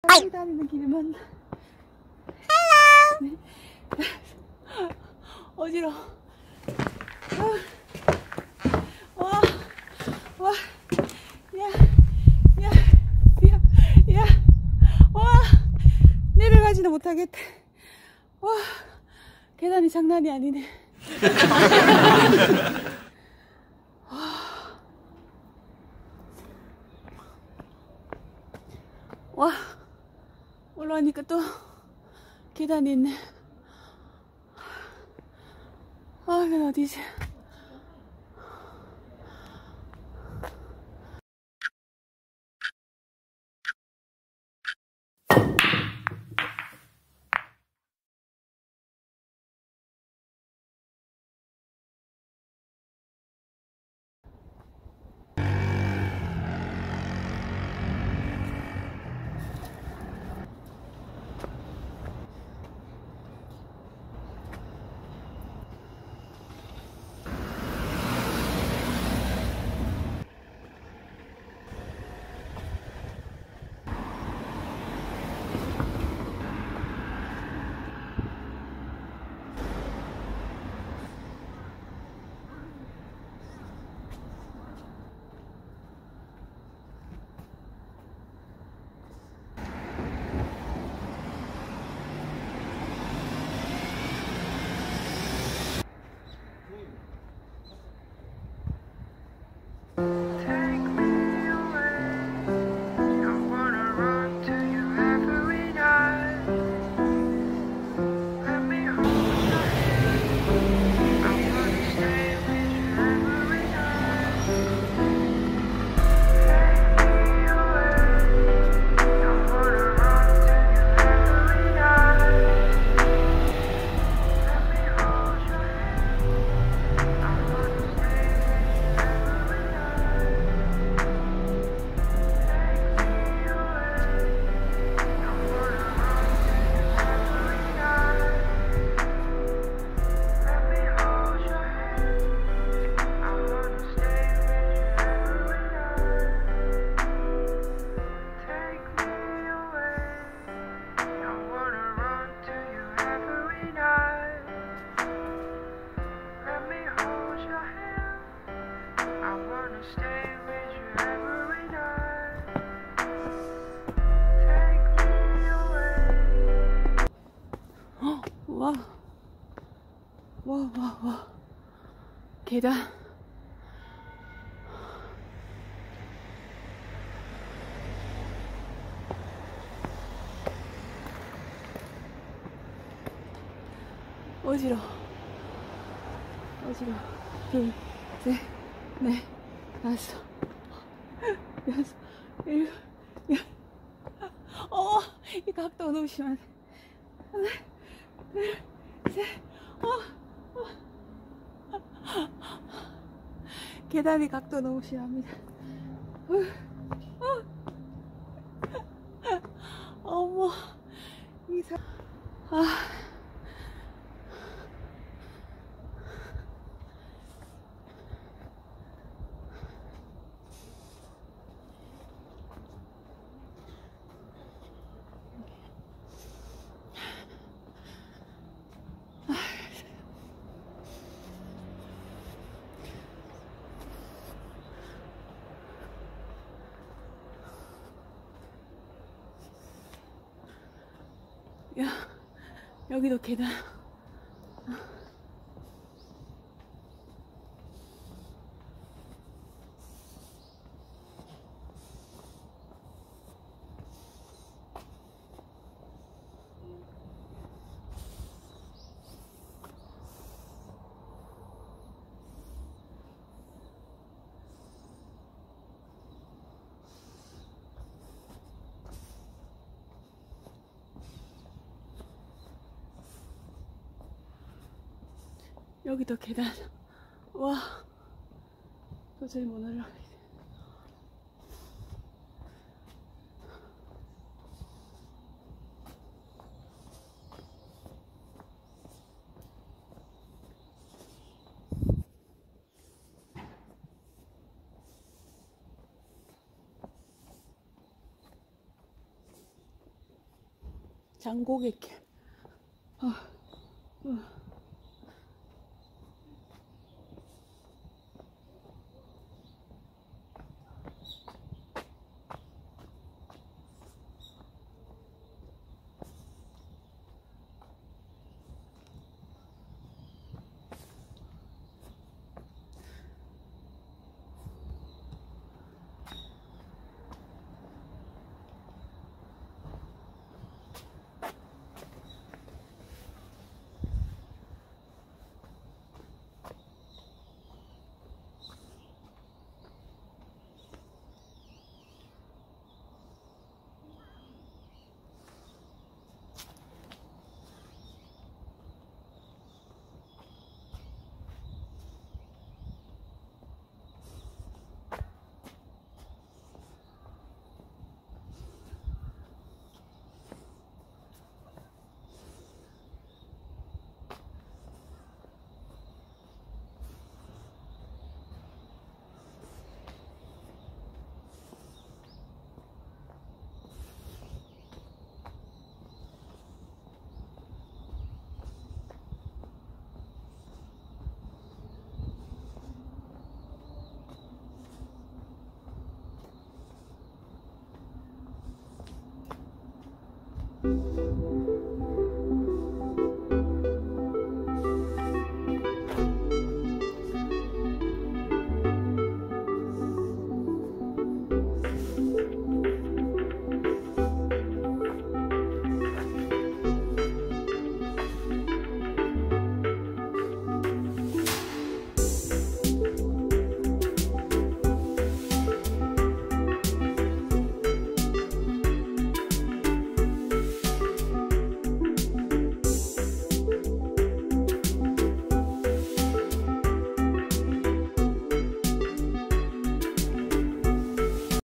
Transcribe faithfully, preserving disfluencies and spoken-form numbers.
여기 다니는 길을 만나. 헬로. 어지러워. 와, 와, 야, 야, 야, 야, 와, 내려가지도 못하겠다. 와, 계단이 장난이 아니네. 와, 올라가니까 또 계단이 있네. 아, 이건 어디지? 와, 와, 와, 와, 계단. 어지러워. 어지러워. 둘, 셋, 넷, 다섯, 여섯, 일곱, 여. 어, 이 각도가 너무 심하네. 하나, 둘, 셋, 어, 어. 계단이 각도 너무 심합니다. 어, 어. 어머, 이상. 아. 야, 여기도 계단. 여기도 계단. 와, 도저히 못 올라가겠네. 장고개 캠. 어, 어. you